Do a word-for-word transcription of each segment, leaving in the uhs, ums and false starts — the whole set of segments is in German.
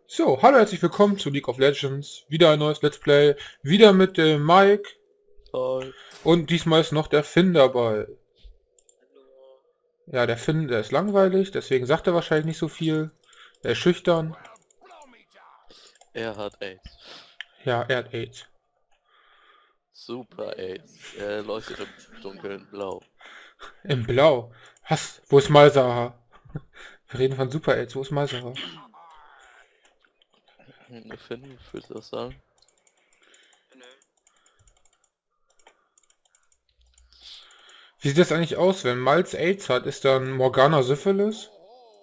So, hallo, herzlich willkommen zu League of Legends. Wieder ein neues Let's Play. Wieder mit dem Mike. Hi. Und diesmal ist noch der Finn dabei. Hallo. Ja, der Finn, der ist langweilig, deswegen sagt er wahrscheinlich nicht so viel. Er ist schüchtern. Er hat AIDS. Ja, er hat AIDS. Super AIDS. Er leuchtet im Dunkeln blau. Im Blau. Was? Wo ist Malzahar? Wir reden von Super AIDS. Wo ist Malzahar? Hm, Finn, willst du das sagen? Nö. Wie sieht das eigentlich aus, wenn Malz AIDS hat? Ist dann Morgana Syphilis?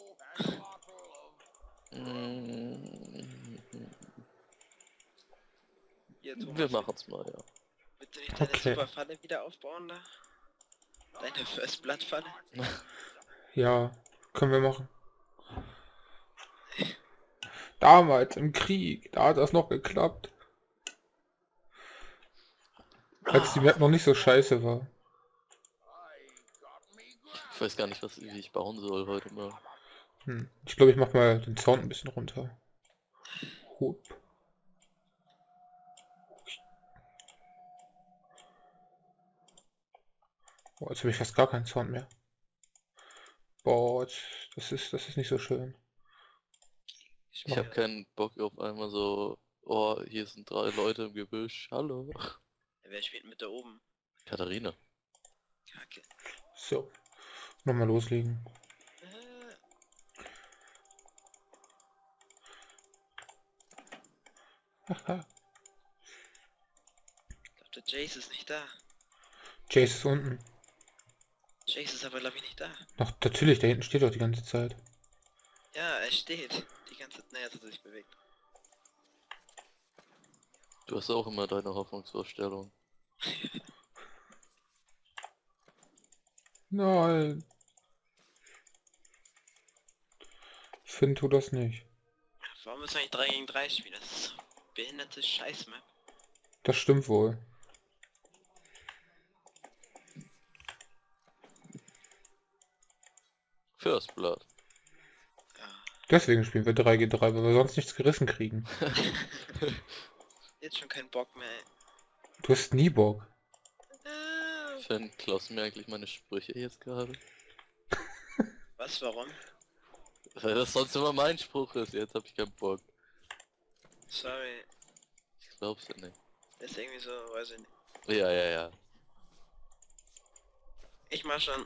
Hm, Hier, Thomas, Wir machen's mal, ja. willst du nicht deine Okay. super Falle wieder aufbauen da? Deine First Blood Falle? Ja, können wir machen. Damals im Krieg, da hat das noch geklappt. Als die Map noch nicht so scheiße war. Ich weiß gar nicht, was wie ich bauen soll heute mal. Hm. Ich glaube, ich mach mal den Sound ein bisschen runter. Hup. Boah, jetzt habe ich fast gar keinen Sound mehr. Boah, jetzt, das ist, das ist nicht so schön. Ich habe keinen Bock auf einmal so, oh, hier sind drei Leute im Gebüsch, hallo. Wer spielt mit da oben? Katharina. Kacke. So, nochmal loslegen. Äh, Haha. ich glaube, der Jace ist nicht da. Jace ist unten. Jace ist aber, glaube ich, nicht da. Doch, natürlich, da hinten steht doch die ganze Zeit. Ja, er steht. Die ganze Zeit, naja, hat er sich bewegt. Du hast auch immer deine Hoffnungsvorstellung. Nein. Ich finde, tu das nicht. Warum müssen wir eigentlich drei gegen drei spielen? Das ist so behinderte Scheiß-Map. Das stimmt wohl. First Blood. Ja. Deswegen spielen wir drei gegen drei, weil wir sonst nichts gerissen kriegen. Jetzt schon keinen Bock mehr, ey. Du hast nie Bock. Äh, Finn, klaust du mir eigentlich meine Sprüche jetzt gerade? was, warum? Weil das sonst immer mein Spruch ist, jetzt hab ich keinen Bock. Sorry. Ich glaub's ja nicht. Das ist irgendwie so, weiß ich nicht. Ja, ja, ja. Ich mach schon.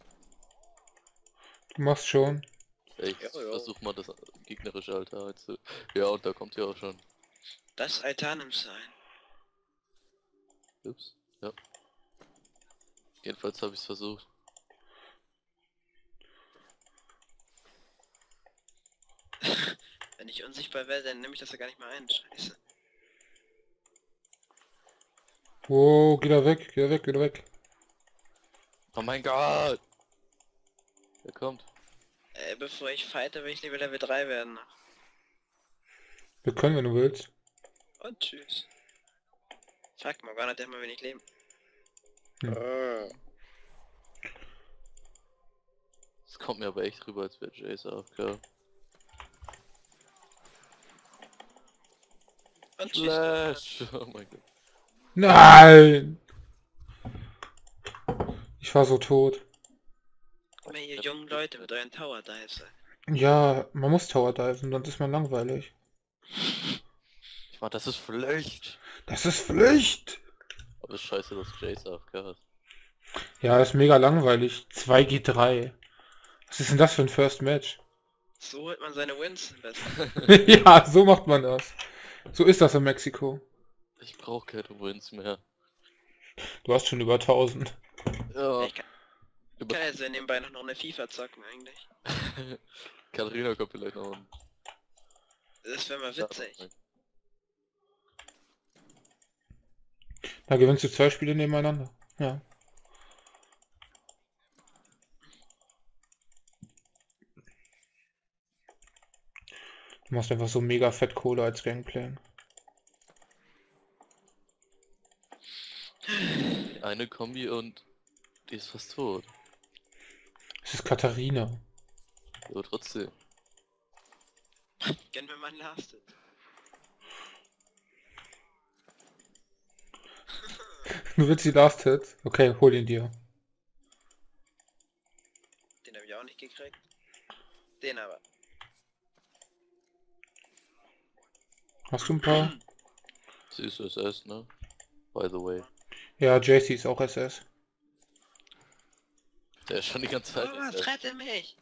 Du machst schon. Ich Jo, jo. versuch mal das gegnerische Alter halt zu... Ja, und da kommt ja auch schon. Das Altar nimmst du ein. Ups. Ja. Jedenfalls habe ich es versucht. Wenn ich unsichtbar werde, dann nehme ich das ja gar nicht mal ein. Scheiße. Oh, geh da weg, geh da weg, geh da weg. Oh mein Gott! Er kommt. Äh, bevor ich fighte, will ich lieber Level drei werden. Wir können, wenn du willst. Und tschüss. Fuck, Morgana hat ja immer wenig Leben. Hm. Oh. Es kommt mir aber echt rüber, als wäre Jace A F K. Und tschüss. Flash! Oh mein Gott. Nein! Ich war so tot. Immer ihr jungen Leute mit euren Tower Dives. Ja, man muss Tower diven, sonst ist man langweilig. Ich mach, das ist Pflicht! Das ist Pflicht! Aber ist scheiße, dass Jace A F K ist. Ja, ist mega langweilig. zwei gegen drei. Was ist denn das für ein First Match? So holt man seine Wins besser. Ja, so macht man das. So ist das in Mexiko. Ich brauch keine Wins mehr. Du hast schon über tausend. Ja. Ich kann, ich kann jetzt ja nebenbei noch eine FIFA zocken eigentlich. Katharina kommt vielleicht noch. Und Das wäre mal witzig. Da gewinnst du zwei Spiele nebeneinander. Ja. Du machst einfach so mega fett Kohle als Gangplan. Eine Kombi und die ist fast tot. Es ist Katharina. Aber trotzdem. gönn mir mal einen Last-Hit. Du willst die Last Hit? Okay, hol ihn dir. Den habe ich auch nicht gekriegt. Den aber. Hast du ein paar? Sie ist S S, ne? By the way. Ja, J C ist auch S S. Der ist schon die ganze Zeit Oh, S was S. rette mich?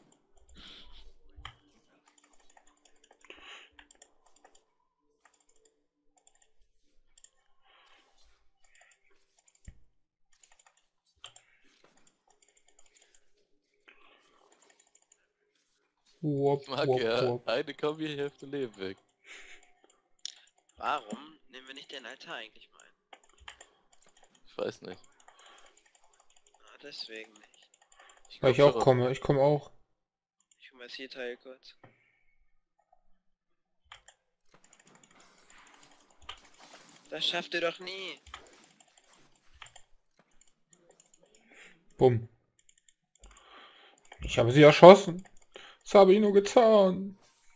Wop, Ich mag wop, ja, wop. eine Kombi, Hälfte Leben weg. Warum nehmen wir nicht den Altar eigentlich mal ein? Ich weiß nicht. Ah, deswegen nicht. Weil ich glaub auch schon. komme, ich komme auch. Ich hole mir das hier Teil kurz. Das schafft ihr doch nie. Bumm. Ich habe sie erschossen. Das habe ich nur getan.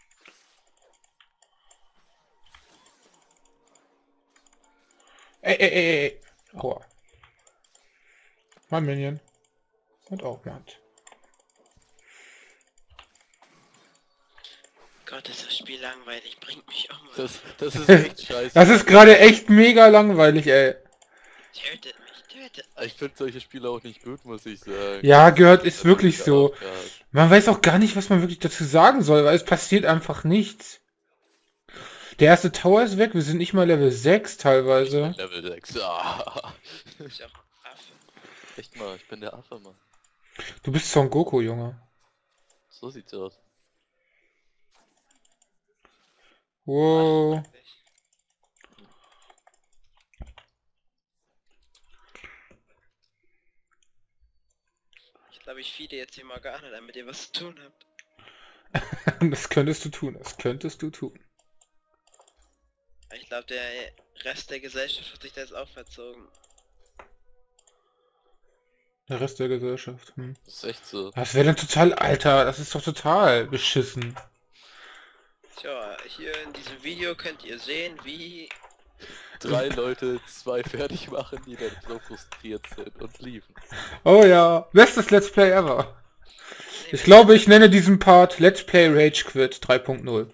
Ey, ey, ey, ey. Aua. Mein Minion. Und auch Matt. Gott, ist das Spiel langweilig. Bringt mich um. Das, das ist echt scheiße. Das ist gerade echt mega langweilig, ey. Tötet mich, tötet. Ich finde solche Spiele auch nicht gut, muss ich sagen. Ja, gehört ist Das wirklich wieder so. abgehakt. Man weiß auch gar nicht, was man wirklich dazu sagen soll, weil es passiert einfach nichts. Der erste Tower ist weg, wir sind nicht mal Level sechs teilweise. Level sechs. Ah. Ist ja auch ein Affe. Echt mal, ich bin der Affe, Mann. Du bist Son Goku, Junge. So sieht's aus. Wow. Ich glaube, ich feede jetzt die Morgana, damit ihr was zu tun habt. Das könntest du tun, das könntest du tun. Ich glaube, der Rest der Gesellschaft hat sich da jetzt auch verzogen. Der Rest der Gesellschaft. Hm. Das ist echt so. Das wäre dann total, Alter, das ist doch total beschissen. Tja, hier in diesem Video könnt ihr sehen, wie... Drei Leute, zwei fertig machen, die dann so frustriert sind und liefen. Oh ja, bestes Let's Play ever. Ich glaube, ich nenne diesen Part Let's Play Rage Quit drei Punkt null.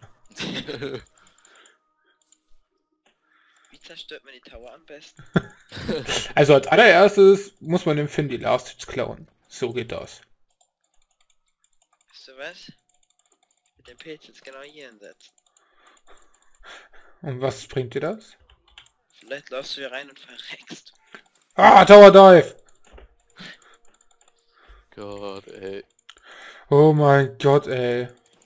Wie zerstört man die Tower am besten? Also als allererstes muss man dem Finn die Last Hits klauen. So geht das. Weißt du was? Mit dem Pilz jetzt genau hier hinsetzen. Und was bringt dir das? Vielleicht läufst du hier rein und verreckst. Ah, Tower Dive! Gott, ey. Oh mein Gott, ey.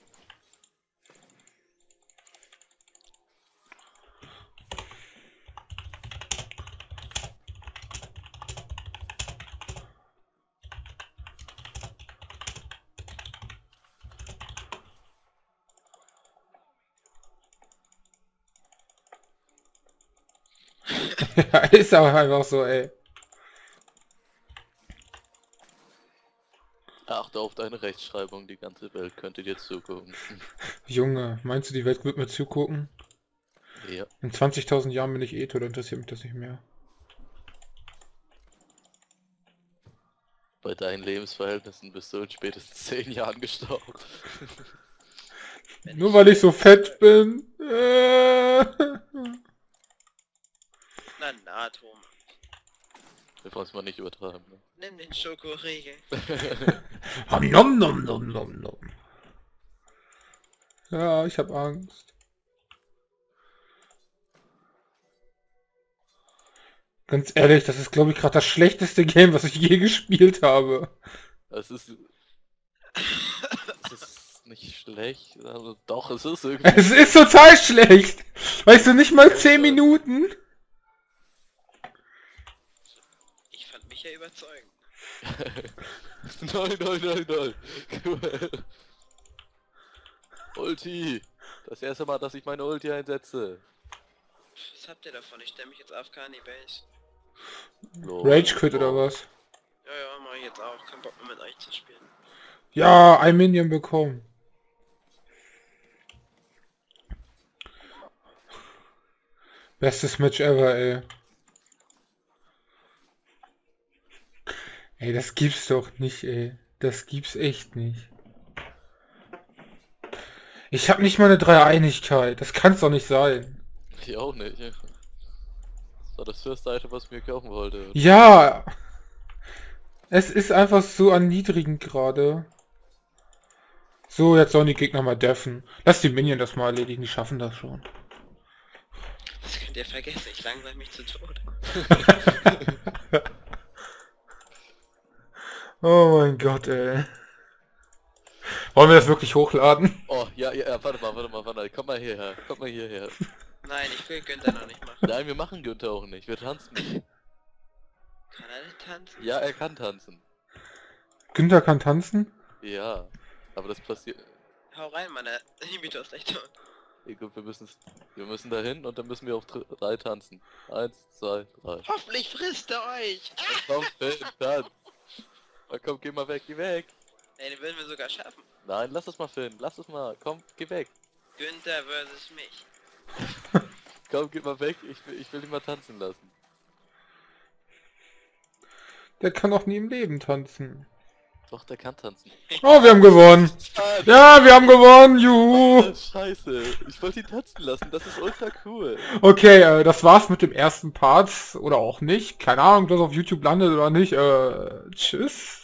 Ja, ist aber einfach so, ey. Achte auf deine Rechtschreibung, die ganze Welt könnte dir zugucken. Junge, meinst du, die Welt wird mir zugucken? Ja. In zwanzigtausend Jahren bin ich eh tot, interessiert mich das nicht mehr. Bei deinen Lebensverhältnissen bist du in spätestens zehn Jahren gestorben. Wenn Nur weil ich so fett bin. Äh. Na, na, Thomas. Wir wollen es mal nicht übertreiben. Ne? Nimm den Schokoriegel. Nom nom nom nom nom. Ja, ich hab Angst. Ganz ehrlich, das ist glaube ich gerade das schlechteste Game, was ich je gespielt habe. Es ist... Es ist nicht schlecht, also doch, es ist irgendwie... Es ist total schlecht. Weißt du, nicht mal zehn Minuten. Ich fand mich ja überzeugend. Nein, nein, nein, nein. Cool. Ulti. Das erste Mal, dass ich meine Ulti einsetze. Was habt ihr davon? Ich stelle mich jetzt auf Kani Base. Lol. Rage Quit oder was? Ja, ja, mach ich jetzt auch. Kein Bock mehr mit euch zu spielen. Ja, ein Minion bekommen. Bestes Match ever, ey. Ey, das gibt's doch nicht, ey. Das gibt's echt nicht. Ich hab nicht mal eine Dreieinigkeit. Das kann's doch nicht sein. Ich auch nicht. Das war das erste Item, was ich mir kaufen wollte. Ja! Es ist einfach so erniedrigend gerade. So, jetzt sollen die Gegner mal deffen. Lass die Minion das mal erledigen, die schaffen das schon. Das könnt ihr vergessen, ich langsam mich zu Tode. Oh mein Gott, ey. Wollen wir das wirklich hochladen? Oh, ja, ja, ja, warte mal, warte mal, warte mal. Komm mal hierher, komm mal hierher. Nein, ich will Günther noch nicht machen. Nein, wir machen Günther auch nicht, wir tanzen nicht. Kann er nicht tanzen? Ja, er kann tanzen. Günther kann tanzen? Ja, aber das passiert... Hau rein, Mann, der Inhibitor ist echt tot. Ja, gut, wir müssen wir müssen da hin und dann müssen wir auf dr- drei tanzen. Eins, zwei, drei. Hoffentlich frisst er euch! Ah! Komm, Finn, tanz. Na komm, geh mal weg, geh weg. Ey, den würden wir sogar schaffen. Nein, lass es mal, Finn, lass es mal. Komm, geh weg. Günther versus mich. Komm, geh mal weg, ich will, ich will ihn mal tanzen lassen. Der kann auch nie im Leben tanzen. Doch, der kann tanzen. Oh, wir haben gewonnen. Ja, wir haben gewonnen. Juhu. Oh, scheiße, ich wollte ihn tanzen lassen, das ist ultra cool. Okay, äh, das war's mit dem ersten Part. Oder auch nicht. Keine Ahnung, ob das auf YouTube landet oder nicht. Äh, tschüss.